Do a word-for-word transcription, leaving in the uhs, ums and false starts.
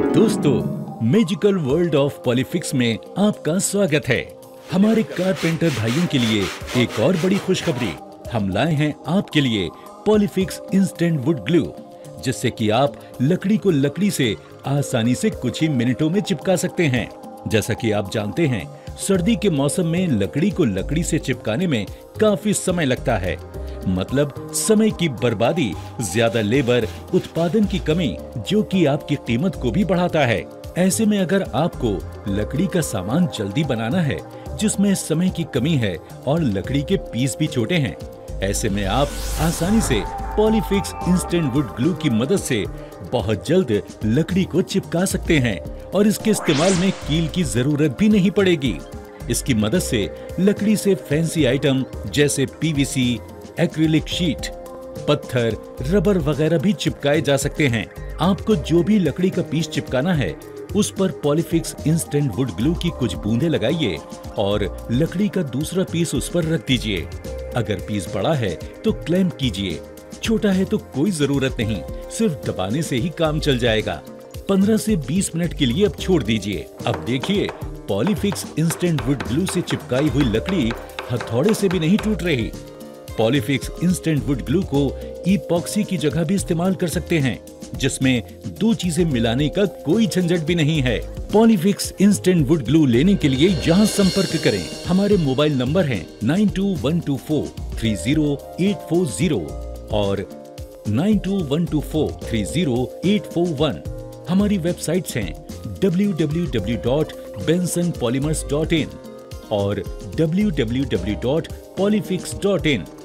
दोस्तों, magical world of Polyfix में आपका स्वागत है। हमारे कारपेंटर भाइयों के लिए एक और बड़ी खुशखबरी हम लाए हैं आपके लिए पॉलीफिक्स इंस्टेंट वुड ग्लू, जिससे कि आप लकड़ी को लकड़ी से आसानी से कुछ ही मिनटों में चिपका सकते हैं। जैसा कि आप जानते हैं, सर्दी के मौसम में लकड़ी को लकड़ी से चिपकाने में काफी समय लगता है, मतलब समय की बर्बादी, ज्यादा लेबर, उत्पादन की कमी, जो कि आपकी कीमत को भी बढ़ाता है। ऐसे में अगर आपको लकड़ी का सामान जल्दी बनाना है, जिसमें समय की कमी है और लकड़ी के पीस भी छोटे हैं, ऐसे में आप आसानी से पॉलीफिक्स इंस्टेंट वुड ग्लू की मदद से बहुत जल्द लकड़ी को चिपका सकते हैं और इसके इस्तेमाल में कील की जरूरत भी नहीं पड़ेगी। इसकी मदद से लकड़ी से फैंसी आइटम जैसे पीवीसी, एक्रिलिक शीट, पत्थर, रबर वगैरह भी चिपकाए जा सकते हैं। आपको जो भी लकड़ी का पीस चिपकाना है, उस पर पॉलीफिक्स इंस्टेंट वुड ग्लू की कुछ बूंदें लगाइए और लकड़ी का दूसरा पीस उस पर रख दीजिए। अगर पीस बड़ा है तो क्लैंप कीजिए, छोटा है तो कोई जरूरत नहीं, सिर्फ दबाने से ही काम चल जाएगा। पंद्रह से बीस मिनट के लिए अब छोड़ दीजिए। अब देखिए, पॉलीफिक्स इंस्टेंट वुड ग्लू से चिपकाई हुई लकड़ी हथौड़े से भी नहीं टूट रही। पॉलीफिक्स इंस्टेंट वुड ग्लू को ईपॉक्सी की जगह भी इस्तेमाल कर सकते हैं, जिसमें दो चीजें मिलाने का कोई झंझट भी नहीं है। पॉलीफिक्स इंस्टेंट वुड ग्लू लेने के लिए यहाँ संपर्क करें। हमारे मोबाइल नंबर हैं nine two one two four three zero eight four zero और nine two one two four three zero eight four one. हमारी वेबसाइट्स हैं W W W dot Benson polymers dot in और W W W dot Polyfix dot इन।